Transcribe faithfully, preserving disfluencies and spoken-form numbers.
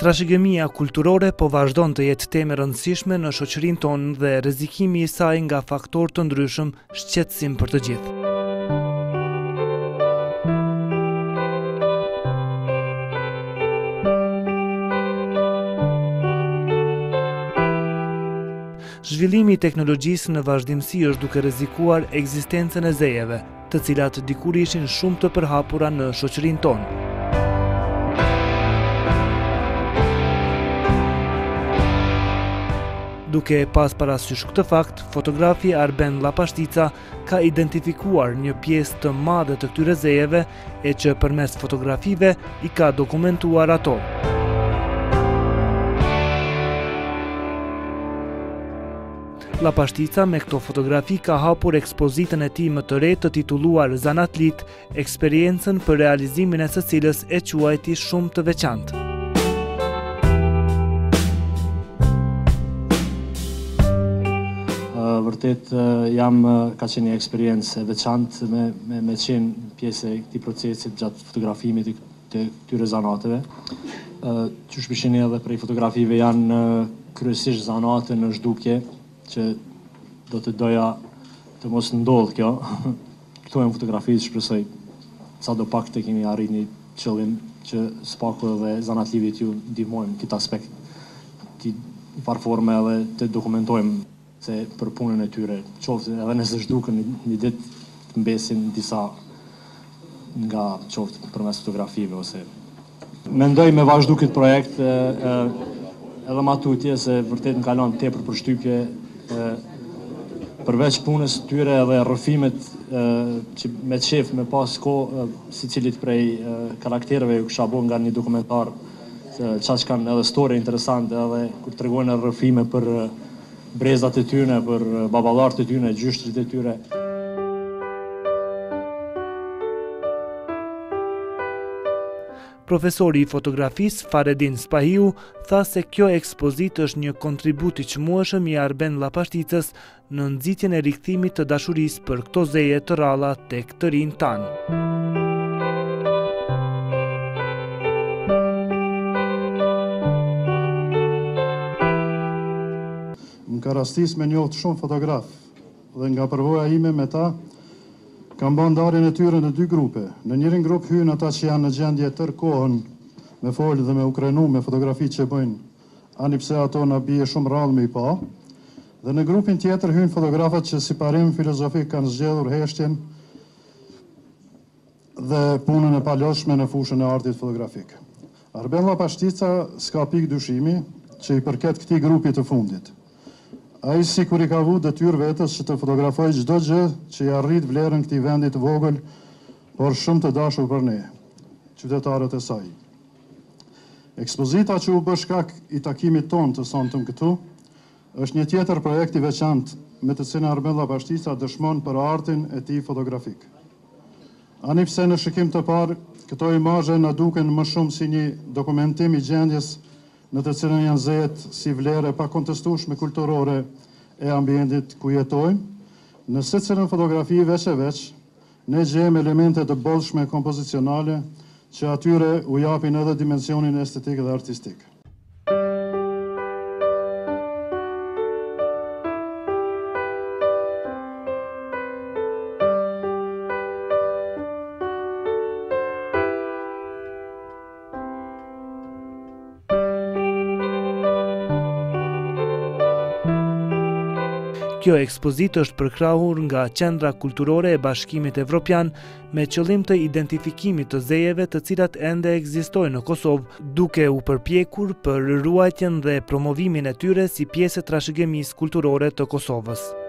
Trashëgimia kulturore po vazhdon të jetë temë e rëndësishme në shoqërinë tonë dhe rrezikimi i saj nga faktorë të ndryshëm shqetësim për të gjithë. Zhvillimi i teknologjisë në vazhdimsi është duke rrezikuar ekzistencën e zejeve, të cilat dikur ishin shumë të përhapura në shoqërinë tonë. Duke pas parasysh këtë fakt, fotografi Arben Llapashtica ka identifikuar një pjesë të madhe të këtyre zejeve e që përmes fotografive i ka dokumentuar ato. Llapashtica me këto fotografi ka hapur ekspozitën e tij më të re të titulluar Zanatlit, eksperiencën për realizimin e së cilës e quajti shumë të veçantë. Vërtet jam ka qenë një eksperiencë e veçantë me, me, me qenë pjesë e këtij procesit gjatë fotografimit të këtyre zanateve. Që shpeshin edhe prej fotografive janë kryesisht zanate në zhdukje, që do të doja të mos ndodhë kjo. Këto e në fotografitë shpresoj sa do pak të kemi arrit një qëllim që s'paku edhe zanatlivit ju ndihmojmë këtë aspekt, këtë farforme edhe të dokumentojmë se për punën e tyre, qoftë edhe nëse zhdukën një ditë të mbesin disa nga qoftë përmes fotografive ose. Mendoj me vazhdu këtë projekt e, e, edhe ma tutje se vërtet më kalon tepër për shtypje e, përveç punës tyre edhe rrëfimet e, që me qef me pas ko e, si cilit prej e, karaktereve ju kësha bo nga një dokumentar qa që kanë edhe story interesante edhe kur të regojnë rrëfime për brezat e tyre, për baballarët e tyre, gjyshtrit e tyre. Profesori i fotografisë Faredin Spahiu tha se kjo ekspozitë është një kontribut i çmueshëm i Arben Llapashticës në nxitjen e rikthimit të dashurisë për këto zeje të ralla tek të rinj tanë. Ka rastis me njohtë shumë fotograf dhe nga përvoja ime me ta kam bën ndarjen e tyre në dy grupe. Në njërin grup hyn ata që janë në gjendje tërë kohën me folë dhe me ukrenu me fotografitë që bëjnë, ani pse ato na bie shumë rrallë me i pa. Dhe në grupin tjetër hyn fotografat që si parim filozofik kanë zgjedhur heshtjen dhe punën e paloshme në fushën e artit fotografik. Arben Llapashtica s'ka pikë dyshimi që i përket këtij grupi të fundit. A i si kur i ka vu detyrë vetës që të fotografoj çdo gjë që i arrit vlerën këtij vendit vogël, por shumë të dashur për ne, qytetarët e saj. Ekspozita që u bë shkak i takimit ton të sonte këtu, është një tjetër projekt i veçantë me të cilin Arben Llapashtica dëshmon për artin e tij fotografik. Ani pse në shikim të parë, këto imazhe na duken më shumë si një dokumentim i gjendjes në të cilën janë zejet si vlerë pa kontestueshme kulturore e ambientit ku jetojmë, në secilën fotografi veç e veç, ne gjejmë elemente të bollshme kompozicionale që atyre u japin edhe dimensionin estetik dhe artistik. Kjo ekspozitë është përkrahur nga Qendra Kulturore e Bashkimit Evropian me qëllim të identifikimit të zejeve të cilat ende ekzistojnë në Kosovë, duke u përpjekur për ruajtjen dhe promovimin e tyre si pjesë e trashëgimisë kulturore të Kosovës.